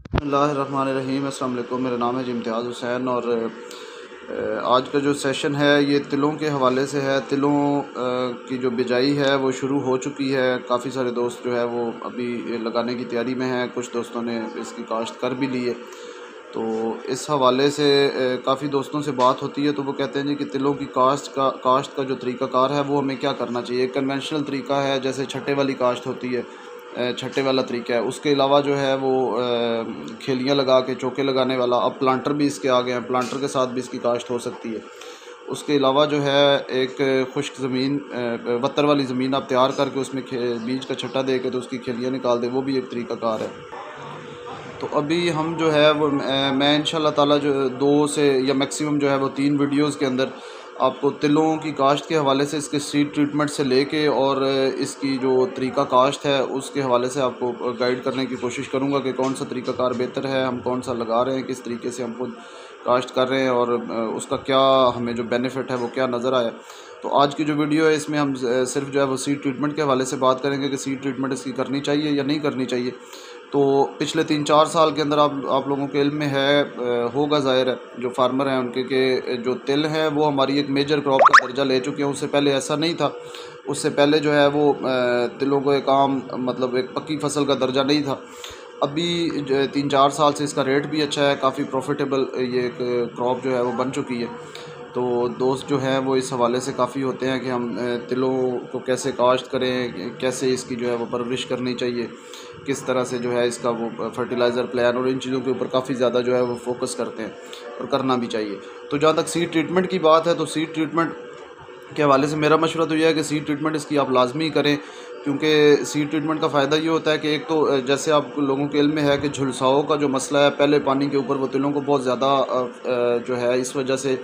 बिस्मिल्लाहिर्रहमानिर्रहीम। अस्सलाम वालेकुम। मेरा नाम है जी इम्तियाज़ हुसैन और आज का जो सेशन है ये तिलों के हवाले से है। तिलों की जो बिजाई है वो शुरू हो चुकी है। काफ़ी सारे दोस्त जो है वो अभी लगाने की तैयारी में हैं। कुछ दोस्तों ने इसकी काश्त कर भी ली है। तो इस हवाले से काफ़ी दोस्तों से बात होती है तो वो कहते हैं जी कि तिलों की काश्त का जो तरीक़ाकार है वो हमें क्या करना चाहिए। एक कन्वेंशनल तरीका है, जैसे छट्टे वाली काश्त होती है, छट्टे वाला तरीका है। उसके अलावा जो है वो खेलियाँ लगा के चौके लगाने वाला, अब प्लांटर भी इसके आ गए हैं, प्लांटर के साथ भी इसकी काश्त हो सकती है। उसके अलावा जो है एक खुश्क ज़मीन, वत्तर वाली ज़मीन आप तैयार करके उसमें बीज का छट्टा दे के तो उसकी खेलियाँ निकाल दें, वो भी एक तरीक़ाकार है। तो अभी हम जो है वो मैं इंशाल्लाह ताला जो 2 से या मैक्सिमम जो है वो 3 वीडियोज़ के अंदर आपको तिलों की काश्त के हवाले से, इसके सीड ट्रीटमेंट से लेके और इसकी जो तरीका काश्त है उसके हवाले से आपको गाइड करने की कोशिश करूँगा कि कौन सा तरीक़ाकार बेहतर है, हम कौन सा लगा रहे हैं, किस तरीके से हम खुद काश्त कर रहे हैं और उसका क्या हमें जो बेनिफिट है वो क्या नज़र आया। तो आज की जो वीडियो है इसमें हम सिर्फ जो है वो सीड ट्रीटमेंट के हवाले से बात करेंगे कि सीड ट्रीटमेंट इसकी करनी चाहिए या नहीं करनी चाहिए। तो पिछले 3-4 साल के अंदर आप लोगों के इल्म में है, होगा ज़ाहिर है, जो फार्मर हैं उनके के जो तिल है वो हमारी एक मेजर क्रॉप का दर्जा ले चुके हैं। उससे पहले ऐसा नहीं था। उससे पहले जो है वो तिलों को एक आम मतलब एक पक्की फसल का दर्जा नहीं था। अभी जो 3-4 साल से इसका रेट भी अच्छा है, काफ़ी प्रॉफिटेबल ये एक क्रॉप जो है वो बन चुकी है। तो दोस्त जो हैं वो इस हवाले से काफ़ी होते हैं कि हम तिलों को कैसे काश्त करें, कैसे इसकी जो है वो परवरिश करनी चाहिए, किस तरह से जो है इसका वो फर्टिलाइज़र प्लान और इन चीज़ों के ऊपर काफ़ी ज़्यादा जो है वो फोकस करते हैं और करना भी चाहिए। तो जहाँ तक सीड ट्रीटमेंट की बात है तो सीड ट्रीटमेंट के हवाले से मेरा मशवरा तो यह है कि सीड ट्रीटमेंट इसकी आप लाजमी करें, क्योंकि सीड ट्रीटमेंट का फ़ायदा ये होता है कि एक तो जैसे आप लोगों के इल्म में है कि झुलसाओं का जो मसला है पहले पानी के ऊपर वो तिलों को बहुत ज़्यादा जो है इस वजह से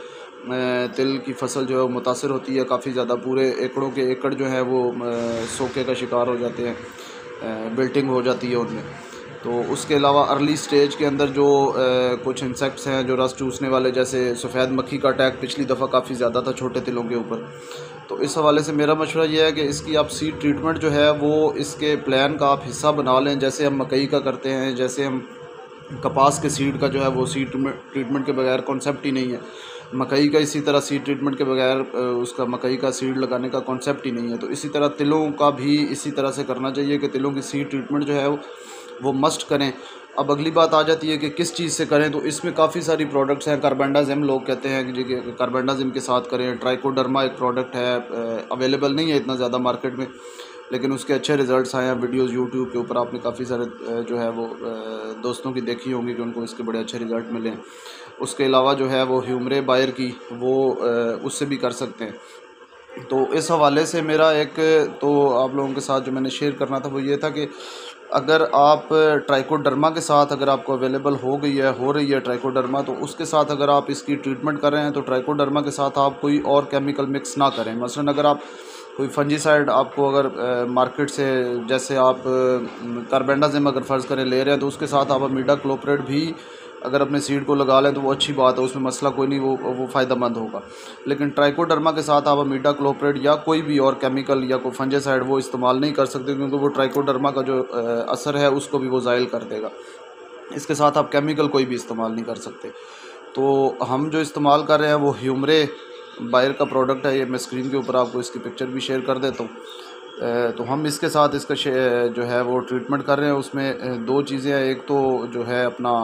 तिल की फसल जो है वो मुतासर होती है। काफ़ी ज़्यादा पूरे एकड़ों के एकड़ जो है वो सोके का शिकार हो जाते हैं, बिल्टिंग हो जाती है उनमें। तो उसके अलावा अर्ली स्टेज के अंदर जो कुछ इंसेक्ट्स हैं जो रस चूसने वाले, जैसे सफ़ेद मक्खी का अटैक पिछली दफ़ा काफ़ी ज़्यादा था छोटे तिलों के ऊपर। तो इस हवाले से मेरा मशवरा ये है कि इसकी आप सीड ट्रीटमेंट जो है वो इसके प्लान का आप हिस्सा बना लें, जैसे हम मकई का करते हैं, जैसे हम कपास के सीड का जो है वो सीड ट्रीटमेंट के बगैर कॉन्सेप्ट ही नहीं है। मकई का इसी तरह सीड ट्रीटमेंट के बगैर उसका मकई का सीड लगाने का कॉन्सेप्ट ही नहीं है। तो इसी तरह तिलों का भी इसी तरह से करना चाहिए कि तिलों की सीड ट्रीटमेंट जो है वो मस्ट करें। अब अगली बात आ जाती है कि किस चीज़ से करें, तो इसमें काफ़ी सारी प्रोडक्ट्स हैं। कार्बेंडाजिम लोग कहते हैं कि जी कार्बेंडाजिम के साथ करें। ट्राइकोडर्मा एक प्रोडक्ट है, अवेलेबल नहीं है इतना ज़्यादा मार्केट में, लेकिन उसके अच्छे रिज़ल्ट्स आए हैं। वीडियोज़ यूट्यूब के ऊपर आपने काफ़ी सारे जो है वो दोस्तों की देखी होंगी कि उनको इसके बड़े अच्छे रिज़ल्ट मिले हैं। उसके अलावा जो है वो ह्यूमरे बायर की वो उससे भी कर सकते हैं। तो इस हवाले से मेरा एक तो आप लोगों के साथ जो मैंने शेयर करना था वो ये था कि अगर आप ट्राइकोडर्मा के साथ अगर आपको अवेलेबल हो गई है, हो रही है ट्राइकोडर्मा, तो उसके साथ अगर आप इसकी ट्रीटमेंट कर रहे हैं तो ट्राइकोडर्मा के साथ आप कोई और केमिकल मिक्स ना करें। मसलन अगर आप कोई फंजीसाइड आपको अगर मार्केट से, जैसे आप कार्बेंडाजिम अगर फ़र्ज़ करें ले रहे हैं, तो उसके साथ आप अमीडा क्लोप्रेट भी अगर अपने सीड को लगा लें तो वो अच्छी बात है, उसमें मसला कोई नहीं, वो फ़ायदेमंद होगा। लेकिन ट्राइकोडर्मा के साथ आप अमीडा क्लोप्रेट या कोई भी और केमिकल या कोई फंजीसाइड वो इस्तेमाल नहीं कर सकते, क्योंकि वो ट्राइकोडर्मा का जो असर है उसको भी वो ज़ाइल कर देगा। इसके साथ आप केमिकल कोई भी इस्तेमाल नहीं कर सकते। तो हम जो इस्तेमाल कर रहे हैं वो ह्यूमरे बायर का प्रोडक्ट है। ये मैं स्क्रीन के ऊपर आपको इसकी पिक्चर भी शेयर कर देता हूँ। तो हम इसके साथ इसका जो है वो ट्रीटमेंट कर रहे हैं। उसमें 2 चीज़ें हैं। एक तो जो है अपना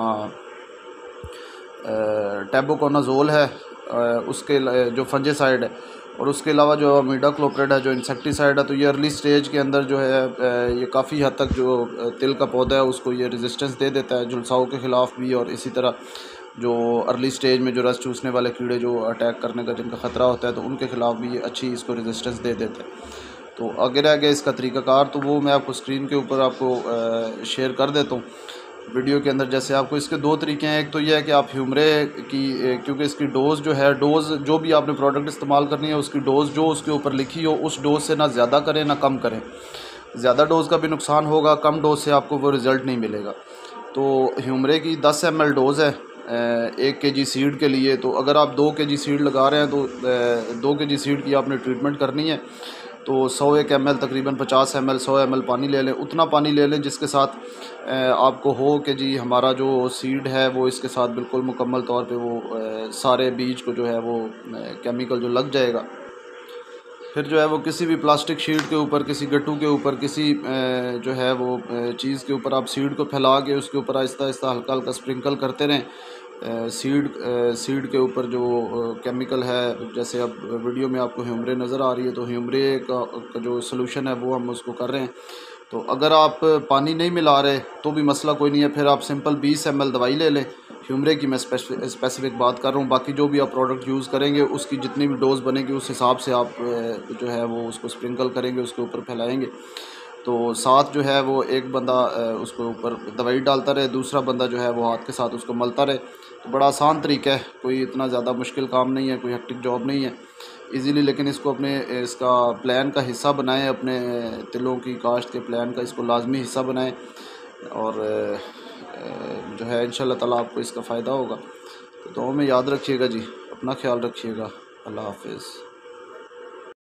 टेबुकोनाज़ोल है, उसके जो फंजीसाइड है, और उसके अलावा जो अमीडा क्लोप्रेट है जो इंसेक्टिसाइड है। तो ये अर्ली स्टेज के अंदर जो है ये काफ़ी हद तक जो तिल का पौधा है उसको ये रेजिस्टेंस दे देता है झुलसाओं के ख़िलाफ़ भी, और इसी तरह जो अर्ली स्टेज में जो रस चूसने वाले कीड़े जो अटैक करने का जिनका ख़तरा होता है तो उनके ख़िलाफ़ भी ये अच्छी इसको रेजिस्टेंस दे देते हैं। तो आगे रह गया इसका तरीक़ाकार, तो वो मैं आपको स्क्रीन के ऊपर आपको शेयर कर देता हूँ वीडियो के अंदर। जैसे आपको इसके 2 तरीके हैं। एक तो ये है कि आप ह्यूमरे की, क्योंकि इसकी डोज़ जो है, डोज़ जो भी आपने प्रोडक्ट इस्तेमाल करनी है उसकी डोज़ जो उसके ऊपर लिखी हो उस डोज़ से ना ज़्यादा करें ना कम करें। ज़्यादा डोज़ का भी नुकसान होगा, कम डोज़ से आपको वो रिज़ल्ट नहीं मिलेगा। तो ह्यूमरे की 10 ml डोज़ है 1 kg सीड के लिए। तो अगर आप 2 kg सीड लगा रहे हैं तो 2 kg सीड की आपने ट्रीटमेंट करनी है। तो 100 ml तकरीबन 50 ml 100 ml पानी ले लें, उतना पानी ले लें जिसके साथ आपको हो कि जी हमारा जो सीड है वो इसके साथ बिल्कुल मुकम्मल तौर पे वो सारे बीज को जो है वो केमिकल जो लग जाएगा। फिर जो है वो किसी भी प्लास्टिक शीट के ऊपर, किसी गट्टू के ऊपर, किसी जो है वो चीज़ के ऊपर आप सीड को फैला के उसके ऊपर आहिस्ता आहिस्ता हल्का हल्का स्प्रिंकल करते रहें। सीड के ऊपर जो केमिकल है, जैसे अब वीडियो में आपको ह्यूमरे नज़र आ रही है, तो ह्यूमरे का जो सलूशन है वो हम उसको कर रहे हैं। तो अगर आप पानी नहीं मिला रहे तो भी मसला कोई नहीं है, फिर आप सिंपल 20 ml दवाई ले लें। ह्यूमरे की मैं स्पेसिफिक बात कर रहा हूँ, बाकी जो भी आप प्रोडक्ट यूज़ करेंगे उसकी जितनी भी डोज़ बनेगी उस हिसाब से आप जो है वो उसको स्प्रिंकल करेंगे, उसके ऊपर फैलाएंगे। तो साथ जो है वो एक बंदा उसको ऊपर दवाई डालता रहे, दूसरा बंदा जो है वो हाथ के साथ उसको मलता रहे। तो बड़ा आसान तरीका है, कोई इतना ज़्यादा मुश्किल काम नहीं है, कोई हेक्टिक जॉब नहीं है, इजीली। लेकिन इसको अपने इसका प्लान का हिस्सा बनाएं, अपने तिलों की काश्त के प्लान का इसको लाजमी हिस्सा बनाएं, और जो है इंशाल्लाह ताला आपको इसका फ़ायदा होगा। तो दुआ में याद रखिएगा जी, अपना ख्याल रखिएगा। अल्लाह हाफिज़।